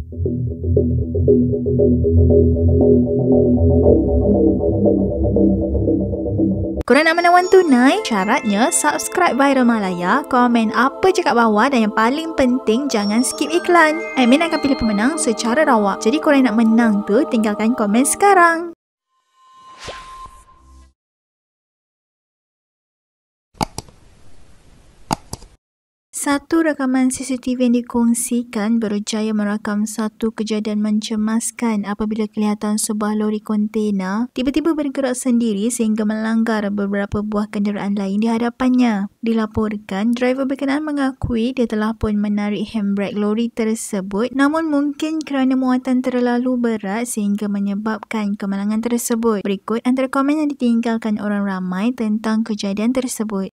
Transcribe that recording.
Korang nak menang wang tunai? Syaratnya subscribe Viral Malaya, komen apa je kat bawah dan yang paling penting jangan skip iklan. Admin akan pilih pemenang secara rawak. Jadi korang nak menang tu tinggalkan komen sekarang. Satu rakaman CCTV yang dikongsikan berjaya merakam satu kejadian mencemaskan apabila kelihatan sebuah lori kontena tiba-tiba bergerak sendiri sehingga melanggar beberapa buah kenderaan lain di hadapannya. Dilaporkan, driver berkenaan mengakui dia telah pun menarik handbrake lori tersebut, namun mungkin kerana muatan terlalu berat sehingga menyebabkan kemalangan tersebut. Berikut antara komen yang ditinggalkan orang ramai tentang kejadian tersebut.